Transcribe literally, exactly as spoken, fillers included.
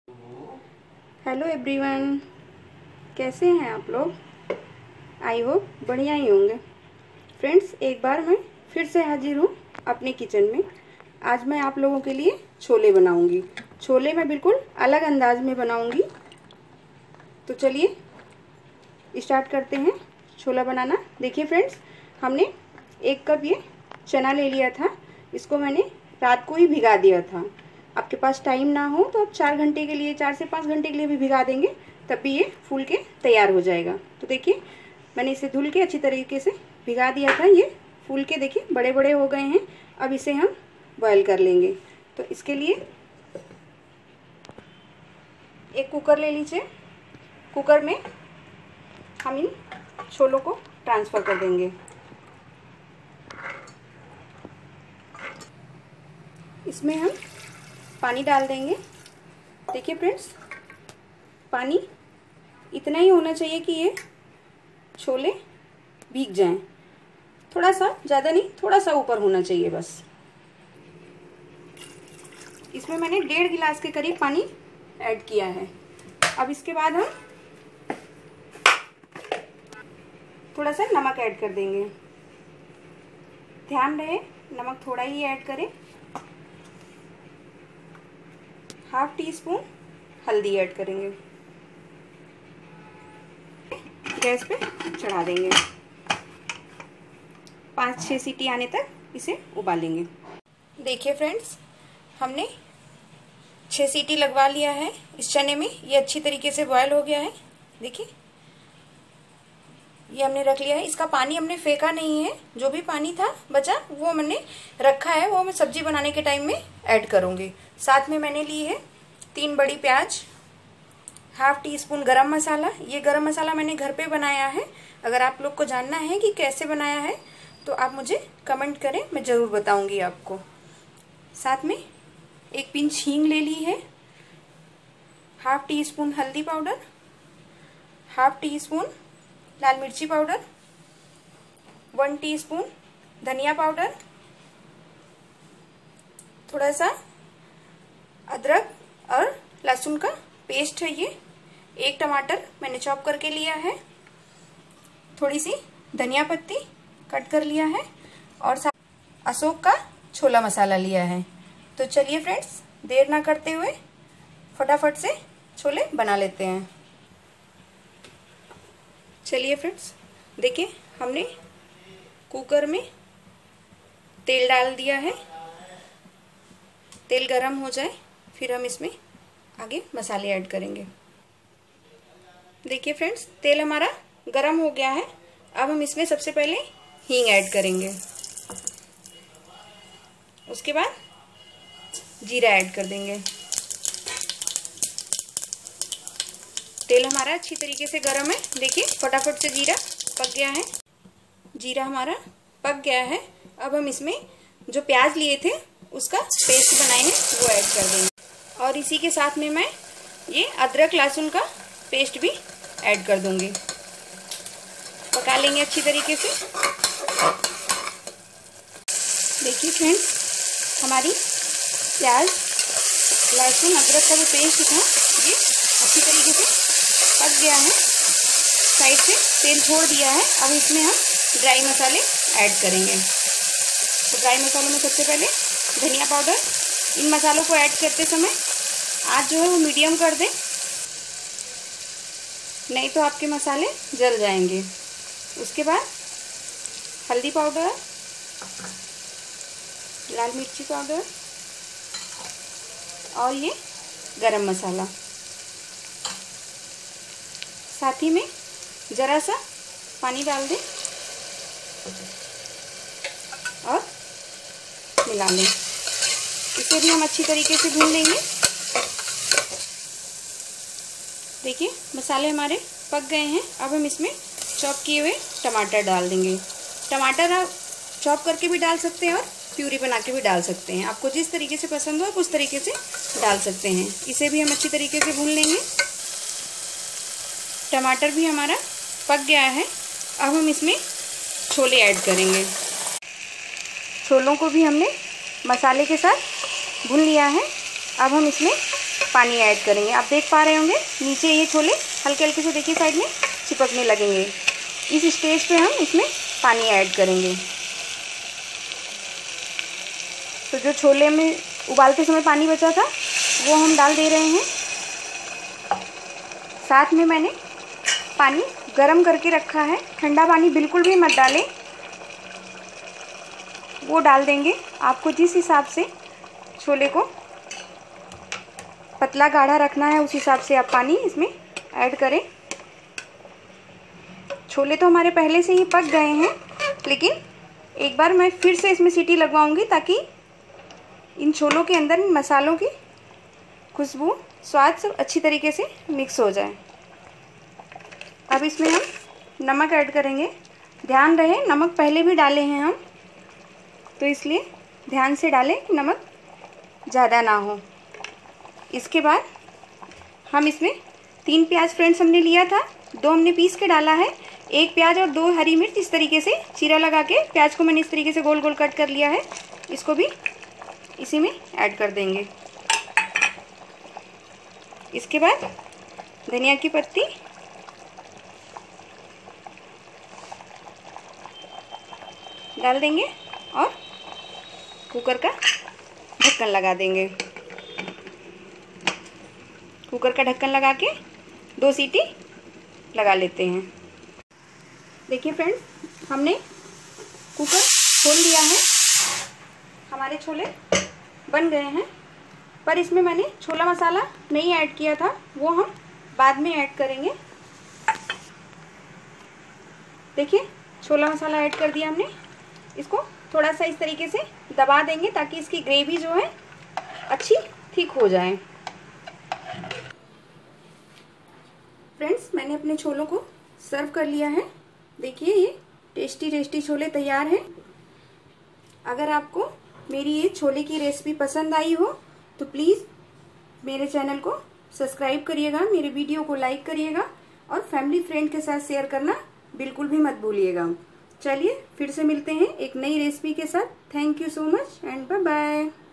Hello everyone, कैसे हैं आप लोग? आई होप बढ़िया ही होंगे। फ्रेंड्स, एक बार मैं फिर से हाजिर हूँ अपने किचन में। आज मैं आप लोगों के लिए छोले बनाऊंगी। छोले मैं बिल्कुल अलग अंदाज में बनाऊंगी। तो चलिए स्टार्ट करते हैं छोला बनाना। देखिए फ्रेंड्स, हमने एक कप ये चना ले लिया था। इसको मैंने रात को ही भिगा दिया था। आपके पास टाइम ना हो तो आप चार घंटे के लिए, चार से पाँच घंटे के लिए भी भिगा देंगे, तब भी ये फूल के तैयार हो जाएगा। तो देखिए, मैंने इसे धुल के अच्छी तरीके से भिगा दिया था। ये फूल के देखिए बड़े बड़े हो गए हैं। अब इसे हम बॉयल कर लेंगे। तो इसके लिए एक कुकर ले लीजिए। कुकर में हम इन छोलों को ट्रांसफ़र कर देंगे। इसमें हम पानी डाल देंगे। देखिए फ्रेंड्स, पानी इतना ही होना चाहिए कि ये छोले भीग जाएं। थोड़ा सा, ज़्यादा नहीं, थोड़ा सा ऊपर होना चाहिए बस। इसमें मैंने डेढ़ गिलास के करीब पानी ऐड किया है। अब इसके बाद हम थोड़ा सा नमक ऐड कर देंगे। ध्यान रहे नमक थोड़ा ही ऐड करें। हाफ टी स्पून हल्दी ऐड करेंगे। गैस पे चढ़ा देंगे। पाँच छः सीटी आने तक इसे उबालेंगे। देखिए फ्रेंड्स, हमने छः सीटी लगवा लिया है इस चने में। ये अच्छी तरीके से बॉयल हो गया है। देखिए, ये हमने रख लिया है। इसका पानी हमने फेंका नहीं है। जो भी पानी था बचा वो मैंने रखा है, वो मैं सब्जी बनाने के टाइम में ऐड करूँगी। साथ में मैंने ली है तीन बड़ी प्याज, हाफ टी स्पून गरम मसाला। ये गरम मसाला मैंने घर पे बनाया है। अगर आप लोग को जानना है कि कैसे बनाया है तो आप मुझे कमेंट करें, मैं ज़रूर बताऊंगी आपको। साथ में एक पिंच हींग ले ली है, हाफ टी स्पून हल्दी पाउडर, हाफ टी स्पून लाल मिर्ची पाउडर, वन टीस्पून धनिया पाउडर, थोड़ा सा अदरक और लहसुन का पेस्ट है ये, एक टमाटर मैंने चॉप करके लिया है, थोड़ी सी धनिया पत्ती कट कर लिया है और अशोक का छोला मसाला लिया है। तो चलिए फ्रेंड्स, देर ना करते हुए फटाफट से छोले बना लेते हैं। चलिए फ्रेंड्स, देखिए हमने कुकर में तेल डाल दिया है। तेल गरम हो जाए फिर हम इसमें आगे मसाले ऐड करेंगे। देखिए फ्रेंड्स, तेल हमारा गरम हो गया है। अब हम इसमें सबसे पहले हींग ऐड करेंगे। उसके बाद जीरा ऐड कर देंगे। तेल हमारा अच्छी तरीके से गरम है। देखिए फटाफट से जीरा पक गया है। जीरा हमारा पक गया है। अब हम इसमें जो प्याज लिए थे उसका पेस्ट बनाए हैं वो ऐड कर देंगे। और इसी के साथ में मैं ये अदरक लहसुन का पेस्ट भी ऐड कर दूंगी। पका लेंगे अच्छी तरीके से। देखिए फ्रेंड्स, हमारी प्याज लहसुन अदरक का जो पेस्ट था ये अच्छी तरीके से पक गया है। साइड से तेल छोड़ दिया है। अब इसमें हम ड्राई मसाले ऐड करेंगे। तो ड्राई मसालों में सबसे पहले धनिया पाउडर। इन मसालों को ऐड करते समय आँच जो है वो मीडियम कर दें, नहीं तो आपके मसाले जल जाएंगे। उसके बाद हल्दी पाउडर, लाल मिर्ची पाउडर और ये गरम मसाला। साथ ही में ज़रा सा पानी डाल दें और मिला लें। इसे भी हम अच्छी तरीके से भून लेंगे। देखिए मसाले हमारे पक गए हैं। अब हम इसमें चॉप किए हुए टमाटर डाल देंगे। टमाटर आप चॉप करके भी डाल सकते हैं और प्यूरी बना के भी डाल सकते हैं। आपको जिस तरीके से पसंद हो आप उस तरीके से डाल सकते हैं। इसे भी हम अच्छी तरीके से भून लेंगे। टमाटर भी हमारा पक गया है। अब हम इसमें छोले ऐड करेंगे। छोलों को भी हमने मसाले के साथ भून लिया है। अब हम इसमें पानी ऐड करेंगे। आप देख पा रहे होंगे नीचे ये छोले हल्के हल्के से देखिए साइड में चिपकने लगेंगे। इस स्टेज पे हम इसमें पानी ऐड करेंगे। तो जो छोले में उबालते समय पानी बचा था वो हम डाल दे रहे हैं। साथ में मैंने पानी गरम करके रखा है, ठंडा पानी बिल्कुल भी मत डालें, वो डाल देंगे। आपको जिस हिसाब से छोले को पतला गाढ़ा रखना है उस हिसाब से आप पानी इसमें ऐड करें। छोले तो हमारे पहले से ही पक गए हैं, लेकिन एक बार मैं फिर से इसमें सीटी लगवाऊंगी ताकि इन छोलों के अंदर मसालों की खुशबू स्वाद सब अच्छी तरीके से मिक्स हो जाए। अब इसमें हम नमक ऐड करेंगे। ध्यान रहे नमक पहले भी डाले हैं हम, तो इसलिए ध्यान से डालें कि नमक ज़्यादा ना हो। इसके बाद हम इसमें तीन प्याज फ्रेंड्स हमने लिया था, दो हमने पीस के डाला है। एक प्याज और दो हरी मिर्च इस तरीके से चीरा लगा के प्याज को मैंने इस तरीके से गोल गोल कट कर लिया है। इसको भी इसी में ऐड कर देंगे। इसके बाद धनिया की पत्ती, डाल देंगे और कुकर का ढक्कन लगा देंगे। कुकर का ढक्कन लगा के दो सीटी लगा लेते हैं। देखिए फ्रेंड्स, हमने कुकर खोल लिया है, हमारे छोले बन गए हैं। पर इसमें मैंने छोला मसाला नहीं ऐड किया था, वो हम बाद में ऐड करेंगे। देखिए छोला मसाला ऐड कर दिया हमने। इसको थोड़ा सा इस तरीके से दबा देंगे ताकि इसकी ग्रेवी जो है अच्छी थिक हो जाए। फ्रेंड्स, मैंने अपने छोलों को सर्व कर लिया है। देखिए ये टेस्टी टेस्टी छोले तैयार हैं। अगर आपको मेरी ये छोले की रेसिपी पसंद आई हो तो प्लीज़ मेरे चैनल को सब्सक्राइब करिएगा, मेरे वीडियो को लाइक करिएगा और फैमिली फ्रेंड के साथ शेयर करना बिल्कुल भी मत भूलिएगा। चलिए फिर से मिलते हैं एक नई रेसिपी के साथ। Thank you so much and bye bye.